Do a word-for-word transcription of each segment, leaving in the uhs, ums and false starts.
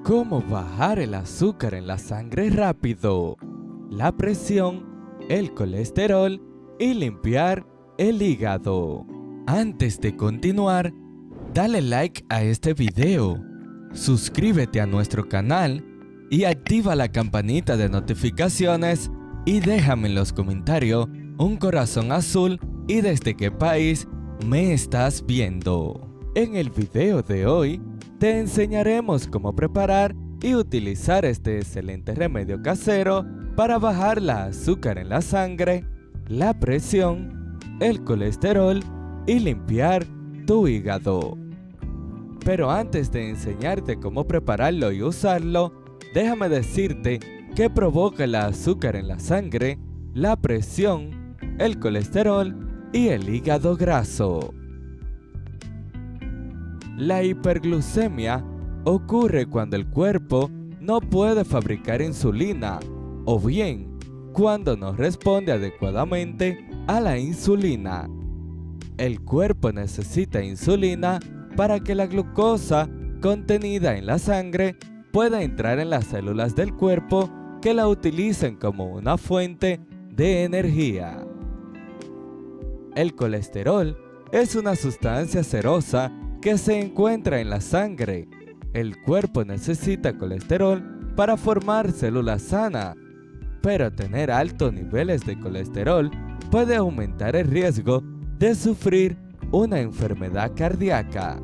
¿Cómo bajar el azúcar en la sangre rápido, la presión, el colesterol y limpiar el hígado? Antes de continuar, dale like a este video, suscríbete a nuestro canal y activa la campanita de notificaciones y déjame en los comentarios un corazón azul y desde qué país me estás viendo. En el video de hoy te enseñaremos cómo preparar y utilizar este excelente remedio casero para bajar la azúcar en la sangre, la presión, el colesterol y limpiar tu hígado. Pero antes de enseñarte cómo prepararlo y usarlo, déjame decirte que provoca el azúcar en la sangre, la presión, el colesterol y el hígado graso. La hiperglucemia ocurre cuando el cuerpo no puede fabricar insulina o bien cuando no responde adecuadamente a la insulina. El cuerpo necesita insulina para que la glucosa contenida en la sangre pueda entrar en las células del cuerpo que la utilicen como una fuente de energía. El colesterol es una sustancia cerosa que se encuentra en la sangre. El cuerpo necesita colesterol para formar células sanas, pero tener altos niveles de colesterol puede aumentar el riesgo de sufrir una enfermedad cardíaca.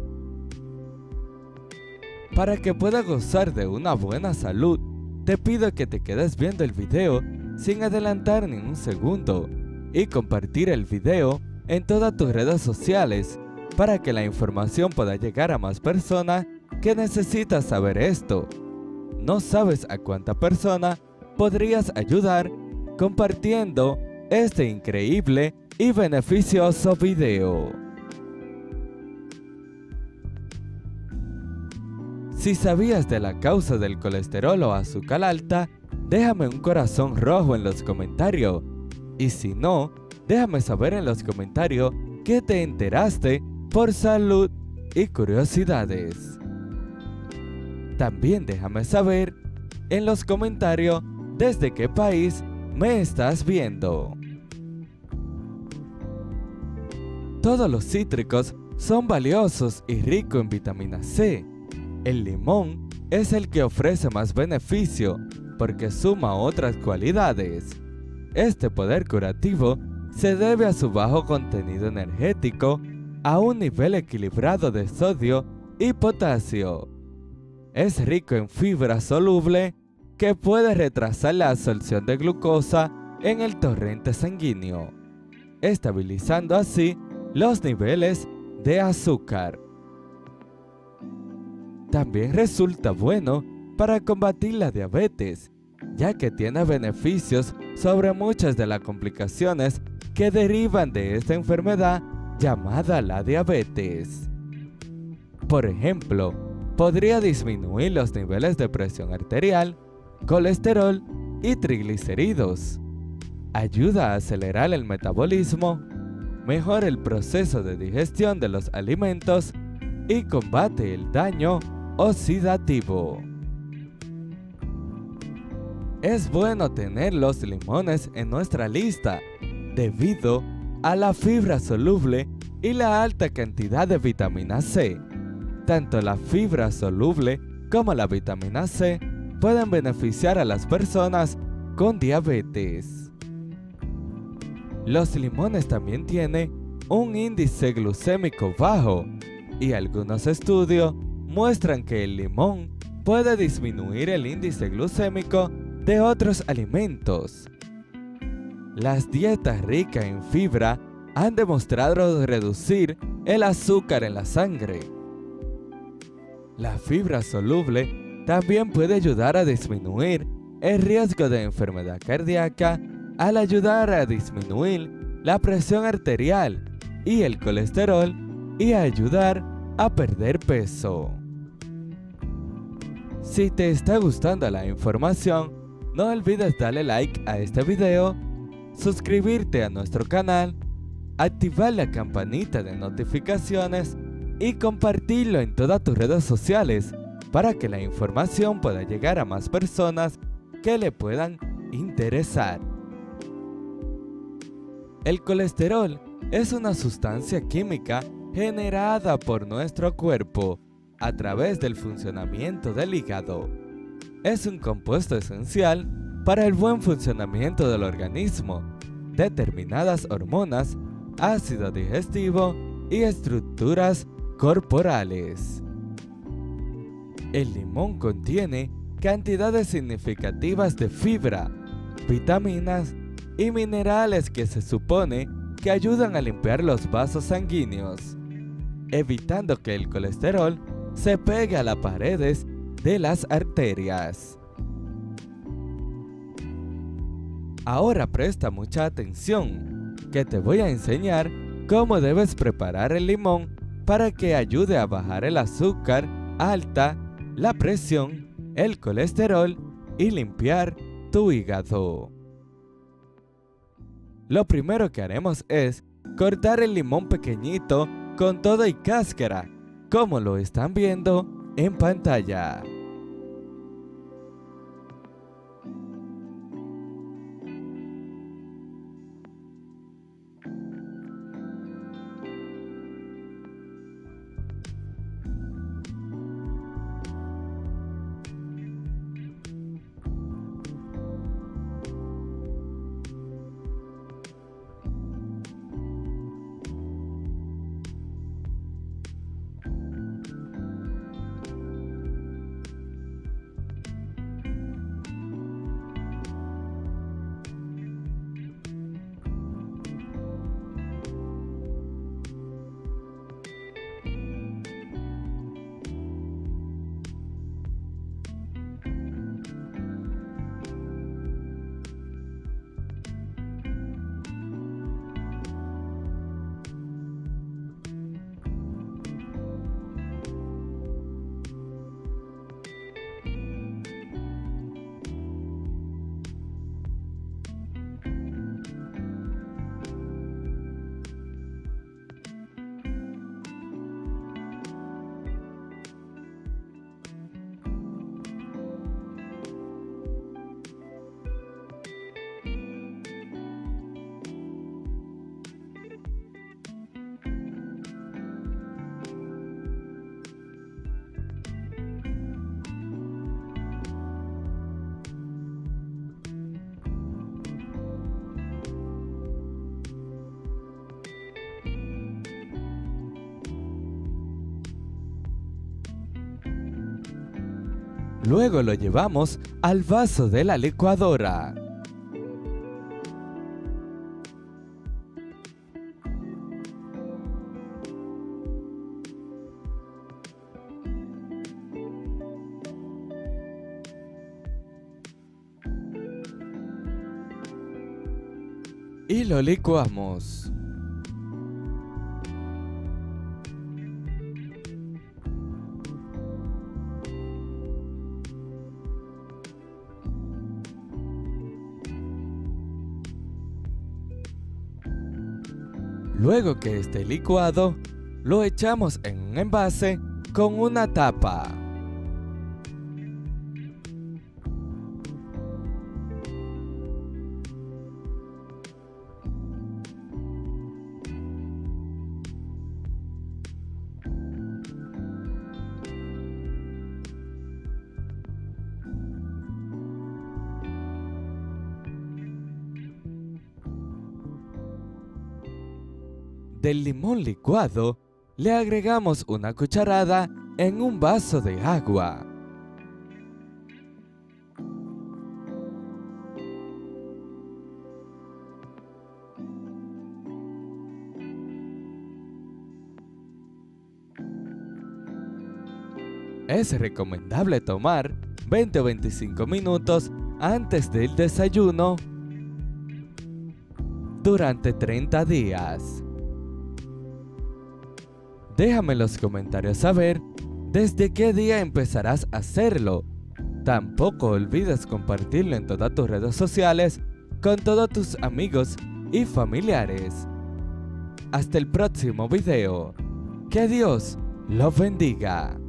Para que puedas gozar de una buena salud, te pido que te quedes viendo el video sin adelantar ni un segundo y compartir el video en todas tus redes sociales para que la información pueda llegar a más personas que necesitan saber esto. No sabes a cuánta persona podrías ayudar compartiendo este increíble y beneficioso video. Si sabías de la causa del colesterol o azúcar alta, déjame un corazón rojo en los comentarios. Y si no, déjame saber en los comentarios que te enteraste por salud y curiosidades. También déjame saber en los comentarios desde qué país me estás viendo. Todos los cítricos son valiosos y ricos en vitamina C. El limón es el que ofrece más beneficio porque suma otras cualidades. Este poder curativo se debe a su bajo contenido energético, a un nivel equilibrado de sodio y potasio. Es rico en fibra soluble que puede retrasar la absorción de glucosa en el torrente sanguíneo, estabilizando así los niveles de azúcar. También resulta bueno para combatir la diabetes, ya que tiene beneficios sobre muchas de las complicaciones que derivan de esta enfermedad llamada la diabetes. Por ejemplo, podría disminuir los niveles de presión arterial, colesterol y triglicéridos. Ayuda a acelerar el metabolismo, mejora el proceso de digestión de los alimentos y combate el daño oxidativo. Es bueno tener los limones en nuestra lista debido a la fibra soluble y la alta cantidad de vitamina C. Tanto la fibra soluble como la vitamina C pueden beneficiar a las personas con diabetes. Los limones también tienen un índice glucémico bajo y algunos estudios muestran que el limón puede disminuir el índice glucémico de otros alimentos. Las dietas ricas en fibra han demostrado reducir el azúcar en la sangre. La fibra soluble también puede ayudar a disminuir el riesgo de enfermedad cardíaca al ayudar a disminuir la presión arterial y el colesterol y a ayudar a perder peso. Si te está gustando la información, no olvides darle like a este video, suscribirte a nuestro canal, activar la campanita de notificaciones y compartirlo en todas tus redes sociales para que la información pueda llegar a más personas que le puedan interesar. El colesterol es una sustancia química generada por nuestro cuerpo a través del funcionamiento del hígado. Es un compuesto esencial para el buen funcionamiento del organismo, determinadas hormonas, ácido digestivo y estructuras corporales. El limón contiene cantidades significativas de fibra, vitaminas y minerales que se supone que ayudan a limpiar los vasos sanguíneos, evitando que el colesterol se pegue a las paredes de las arterias. Ahora presta mucha atención, que te voy a enseñar cómo debes preparar el limón para que ayude a bajar el azúcar alta, la presión, el colesterol y limpiar tu hígado. Lo primero que haremos es cortar el limón pequeñito con todo y cáscara, como lo están viendo en pantalla. Luego lo llevamos al vaso de la licuadora. Y lo licuamos. Luego que esté licuado, lo echamos en un envase con una tapa. Del limón licuado, le agregamos una cucharada en un vaso de agua. Es recomendable tomar veinte o veinticinco minutos antes del desayuno durante treinta días. Déjame en los comentarios saber desde qué día empezarás a hacerlo. Tampoco olvides compartirlo en todas tus redes sociales con todos tus amigos y familiares. Hasta el próximo video. Que Dios los bendiga.